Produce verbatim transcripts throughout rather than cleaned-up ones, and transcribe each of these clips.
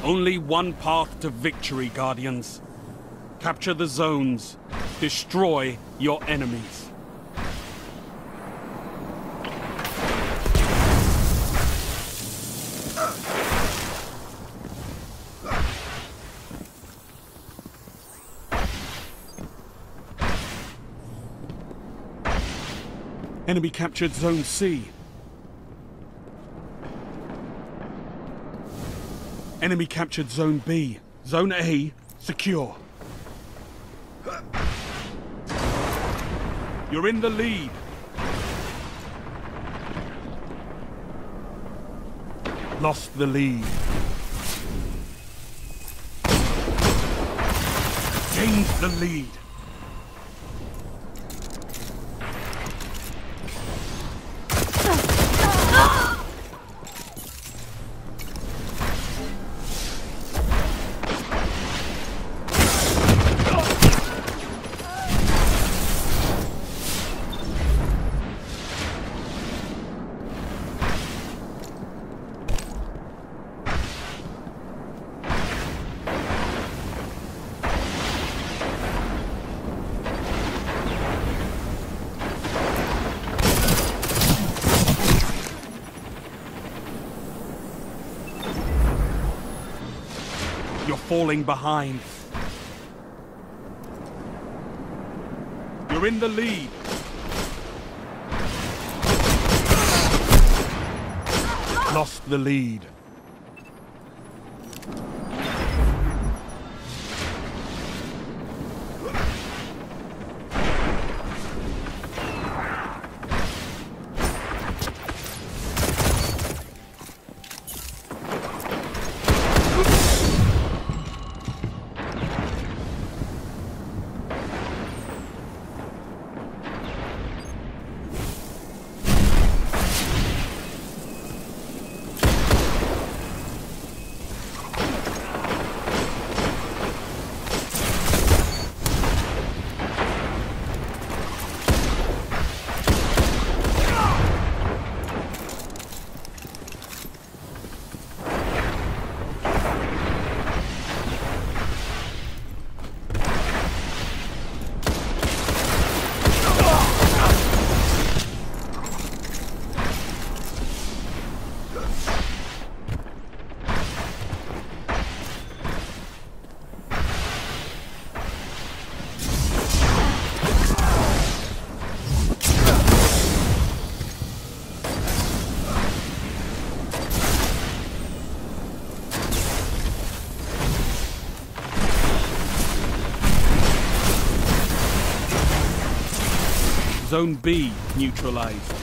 Only one path to victory, Guardians. Capture the zones. Destroy your enemies. Enemy captured Zone C. Enemy captured Zone B. Zone A, secure. You're in the lead. Lost the lead. Gained the lead. You're falling behind. You're in the lead. Lost the lead. Zone B neutralized.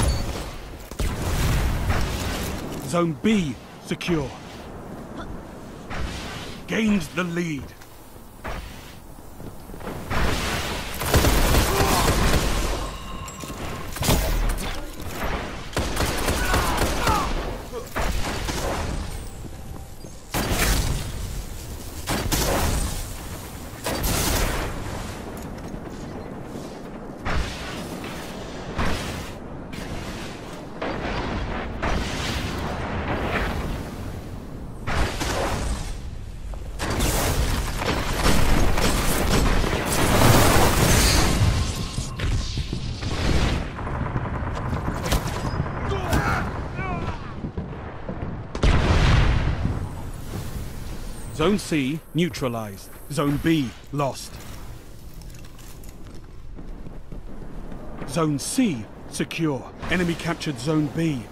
Zone B secure. Gained the lead. Zone C neutralized. Zone B lost. Zone C secure. Enemy captured Zone B.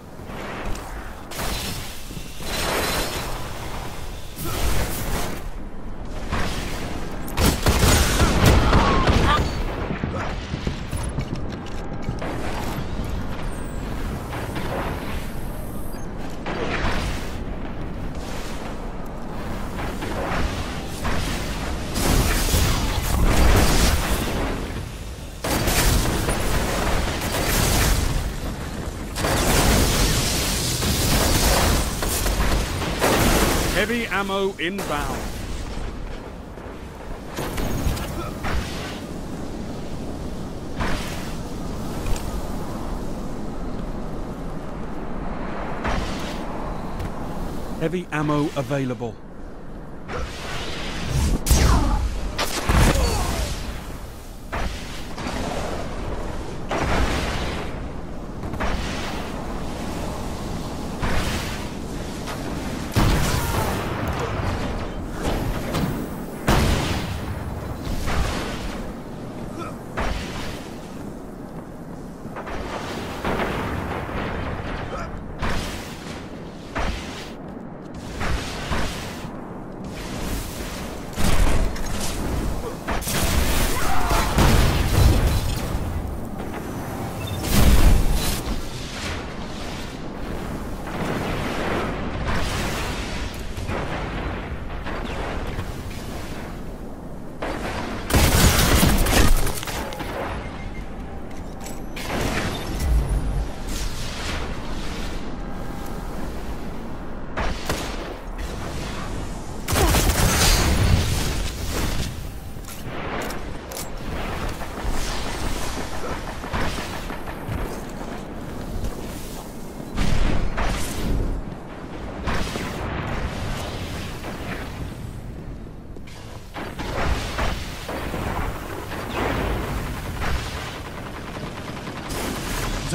Heavy ammo inbound. Heavy ammo available.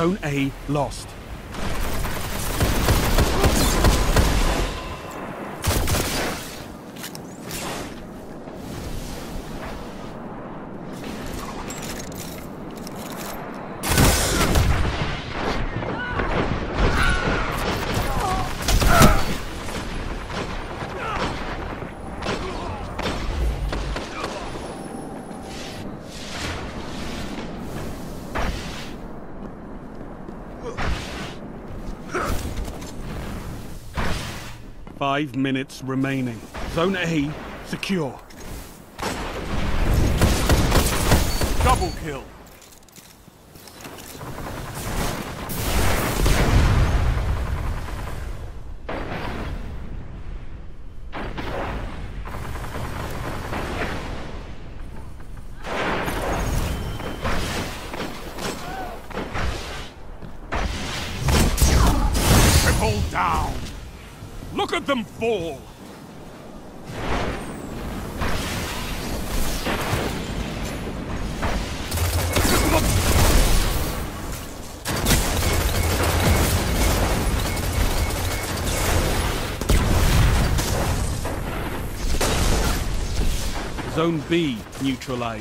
Zone A lost. Five minutes remaining. Zone A secure. Double kill. Triple down. Look at them fall! Zone B neutralized.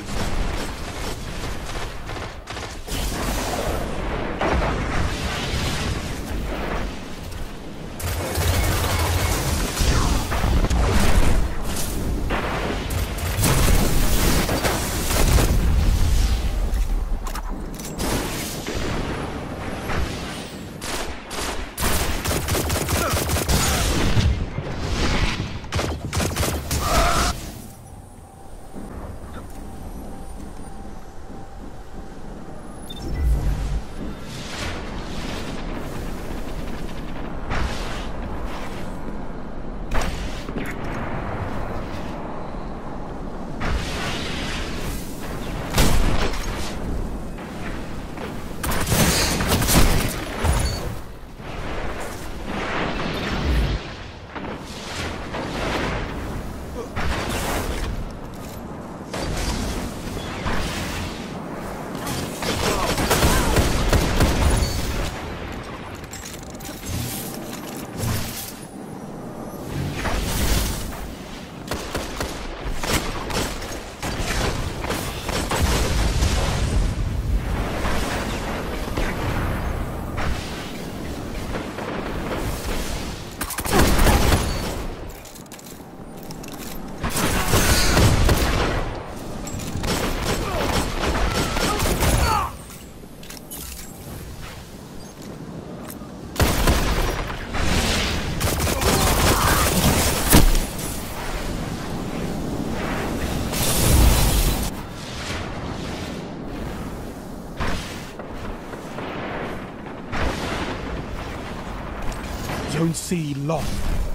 Zone C lost.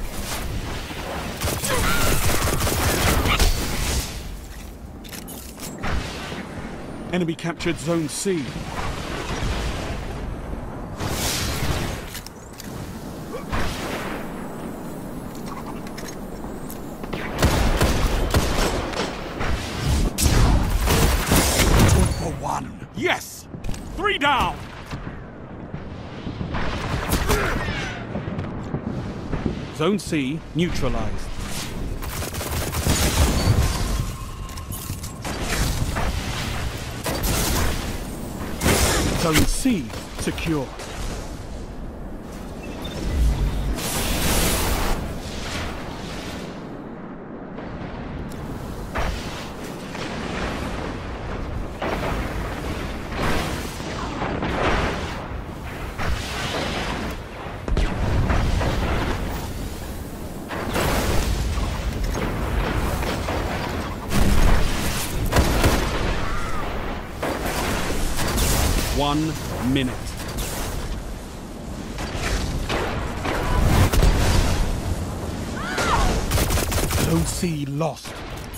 Enemy captured Zone C. Two for one. Yes! Three down! Zone C neutralized. Zone C secure. One minute. Zone C lost.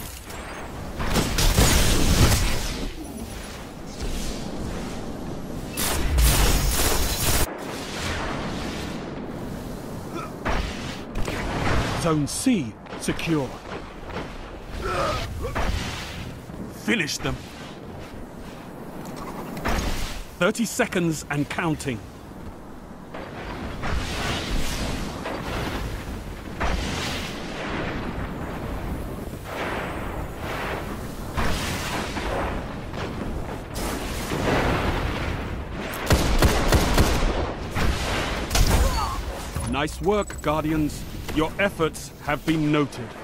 Zone C secure. Finish them. thirty seconds and counting. Nice work, Guardians. Your efforts have been noted.